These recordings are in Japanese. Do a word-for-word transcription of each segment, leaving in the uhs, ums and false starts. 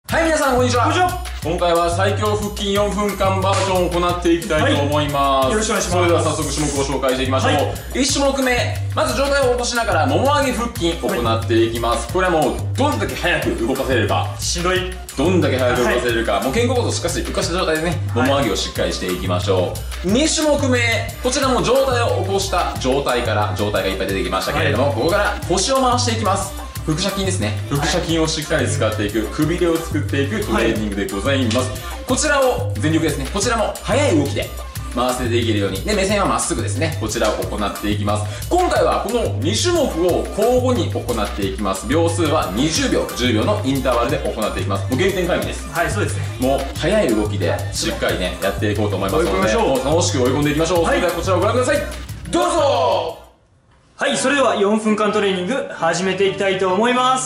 はい、皆さんこんにちは。 こんにちは。 今回は最強腹筋よんふんかんバージョンを行っていきたいと思います。はい、 よろしくお願いします。 それでは早速種目を紹介していきましょう。はい、いち種目目、まず上体を起こしながらもも上げ腹筋を行っていきます。はい、これはもうどんだけ早く動かせれるか、 しんどい、 どんだけ早く動かせれるか、はい、もう肩甲骨をしっかり浮かした状態でね、もも上げをしっかりしていきましょう。に種目目、こちらも上体を起こした状態から上体がいっぱい出てきましたけれども、はい、ここから腰を回していきます。腹斜筋ですね。腹斜筋をしっかり使っていく、くびれを作っていくトレーニングでございます。はい、こちらを全力ですね。こちらも速い動きで回せていけるように。で、目線はまっすぐですね。こちらを行っていきます。今回はこのに種目を交互に行っていきます。秒数はにじゅうびょう、じゅうびょうのインターバルで行っていきます。もう原点回帰です。 はい、そうですね。 もう速い動きでしっかりね、やっていこうと思いますので、もう楽しく追い込んでいきましょう。はい、それではこちらをご覧ください。どうぞ。 はい、それではよんふんかんトレーニング始めていきたいと思います。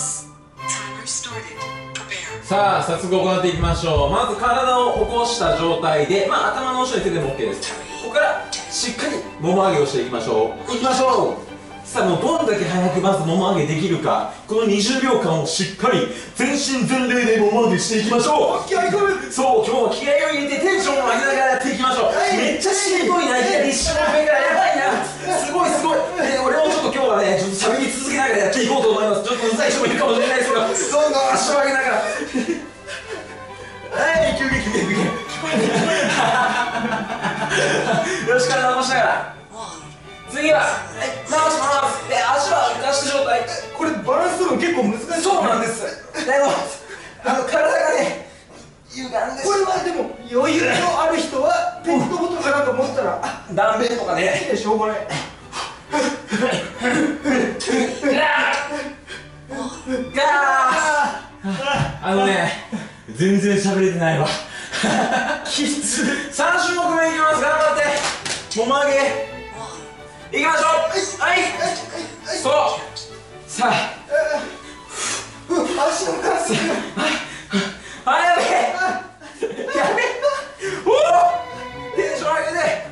さあ、早速行っていきましょう。まず体を起こした状態で、まあ頭の後ろに手でも OK です。ここからしっかりもも上げをしていきましょう。いきましょう。さあ、もうどんだけ早くまずもも上げできるか、このにじゅうびょうかんをしっかり全身全霊でもも上げしていきましょう。気合い込む。そう、今日は気合いを入れてテンションを上げながらやっていきましょう。はい、めっちゃしんどいな。いきなり一種目目からやばいな。すごいすごい。えー、俺もちょっと今日はね、ちょっと喋り続けながらやっていこうと思います。ちょっとうざい人もいるかもしれないですけど、どんどん足を上げながらはい、休憩休憩休憩よし、体直しながら次は、はい、回します。で、足は浮かした状態。 これバランス取るの結構難しい。 そうなんです。でも、あの、体がね、歪んでこれはでも、余裕のある人はペットボトルかなんか持ったらダンベルとかね、 しょうがないガーあのね、全然喋れてないわきつ。さん種目目いきます。頑張ってもも上げいきましょう。はい、そうさあ、 足の関節あ、やべえやべえ、おおテンション上げて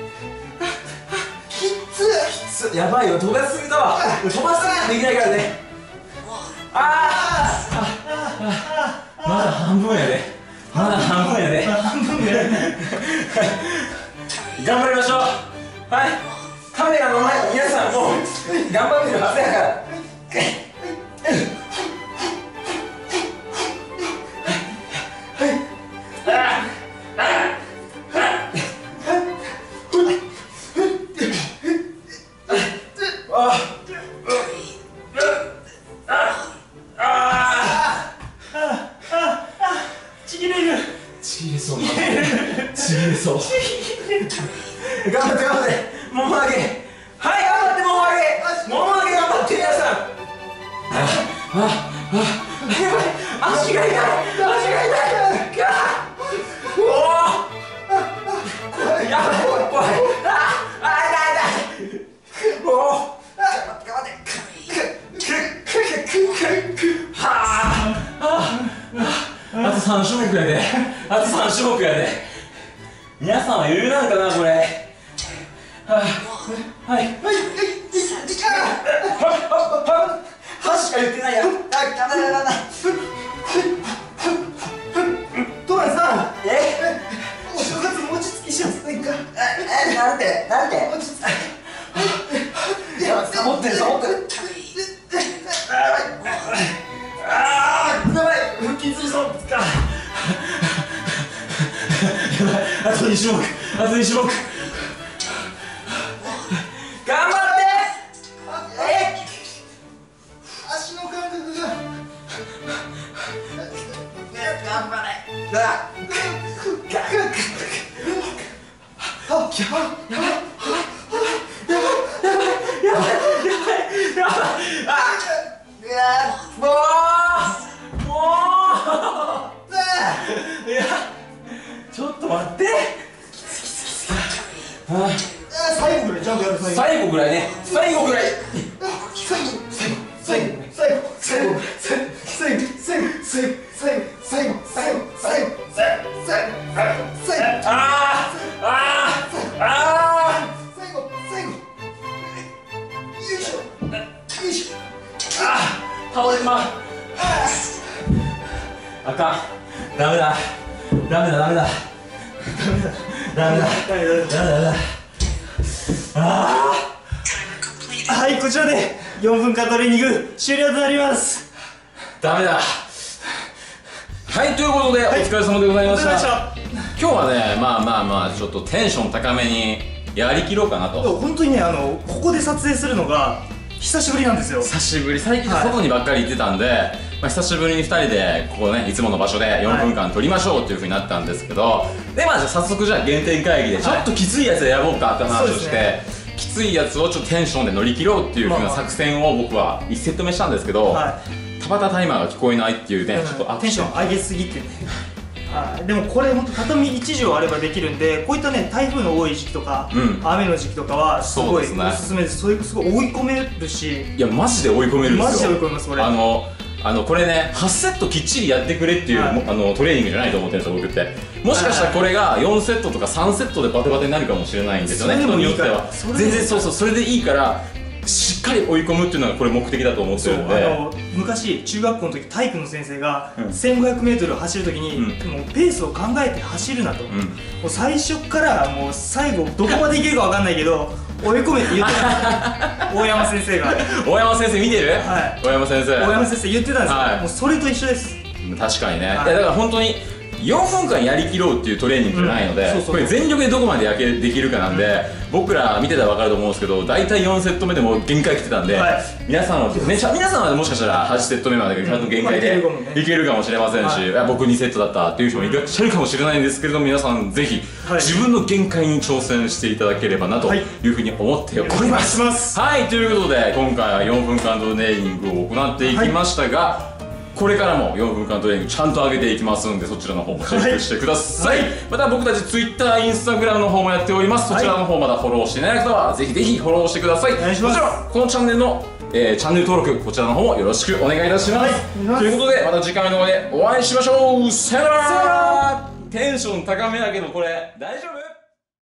きつきつ。やばいよ、飛ばしすぎたわ。飛ばしすぎてできないからね。ああ、まだ半分やで、まだ半分やで、 半分やね頑張りましょう。はい、カメラの前の皆さんも頑張ってるはずやからちぎれそうな、ちぎれそう頑張って頑張って、もも上げ、はい、頑張ってもも上げ、もも上げ頑張って皆さん。あああ、やばい、足が痛い、足が痛い、おおやばい、怖い怖い、ああ痛い痛い、おお頑張って頑張って、はああとさん種目やで、あとさん種目やで。皆さんは余裕なんかなこれ。はあ、はいはいはい、はしか言ってないや。あ、だだだだだ。 トラさん、 え？ お正月餅つきしませんか？ え、なんてなんて？ 餅つき。 いや、サボってるサボってる。ああ、やばい、腹筋つりそう。やばい、あとに種目、あとに種目。頑張って。え？ 足の感覚が。 頑張れ。だ。あ、もうもういや、ちょっと待って、きつきつきつ。ああ、 最後ぐらいちゃんとやる。 最後ぐらいね、最後ぐらい、 最後最後最後最後最後最後最後最後最後最後最後最後最後、 ああああああ、 最後最後、よいしょよいしょ。 ああ、倒れてまう。あかん。 ダメだダメだダメだダメだダメだダメだ。ああ、はい、こちらでよんぷんかんトレーニング終了となります。 ダメだ。はい、ということで、はい、お疲れ様でございました。今日はね、まあまあまあちょっとテンション高めにやりきろうかなと。 本当にね、あのここで撮影するのが久しぶりなんですよ。 久しぶり。最近外にばっかり行ってたんで、はい、まあ、久しぶりにふたりでここね、いつもの場所でよんぷんかん撮りましょうっていうふうになったんですけど、でまあじゃあ早速じゃあ原点会議でちょっときついやつ選ぼうかって話をして、はい、きついやつをちょっとテンションで乗り切ろうっていうふうな作戦を僕はいちセット目したんですけど、はい、田畑タイマーが聞こえないっていうね、うん、ちょっとテンション上げすぎてねあ、でもこれ本当畳いちじょうあればできるんで、こういったね台風の多い時期とか、うん、雨の時期とかはすごいおすすめです。それすごい追い込めるし、 いやマジで追い込めるんですよ。 マジで追い込めますこれ。 あのあのこれねはちセットきっちりやってくれっていう、はい、あのトレーニングじゃないと思ってるんですよ僕って。もしかしたらこれがよんセットとかさんセットでバテバテになるかもしれないんですよね、人によっては。全然そうそう、それでいいからしっかり追い込むっていうのがこれ目的だと思ってるんで。 あの昔中学校の時体育の先生が せんごひゃくメートル 走る時に、うん、もうペースを考えて走るなと、うん、もう最初からもう最後どこまでいけるか分かんないけど追い込めって言ってたんです大山先生が。 大山先生見てる？ はい、 大山先生大山先生言ってたんですよ、はい、もうそれと一緒です。 確かにね、はい、いやだから本当によんぷんかんやりきろうっていうトレーニングじゃないので、これ全力でどこまでやけできるかなんで、うん、僕ら見てたら分かると思うんですけど、大体よんセット目でもう限界来てたんで、はい、皆さんは、ね、皆さんはもしかしたらはちセット目までちゃんと限界でいけるかもしれませんし、はい、僕にセットだったっていう人もいらっしゃるかもしれないんですけれども、皆さんぜひ自分の限界に挑戦していただければなというふうに思っております。はい、ということで今回はよんぷんかんトレーニングを行っていきましたが、はい、これからもよんぷんかんトレーニングちゃんと上げていきますんで、そちらの方もチェックしてください。はい、また僕たち Twitter、Instagram の方もやっております。そちらの方まだフォローしていない方はぜひぜひフォローしてください。もちろんこのチャンネルの、えー、チャンネル登録こちらの方もよろしくお願いいたします。はい、ということでまた次回の動画でお会いしましょう。さよなら。テンション高めだけどこれ大丈夫？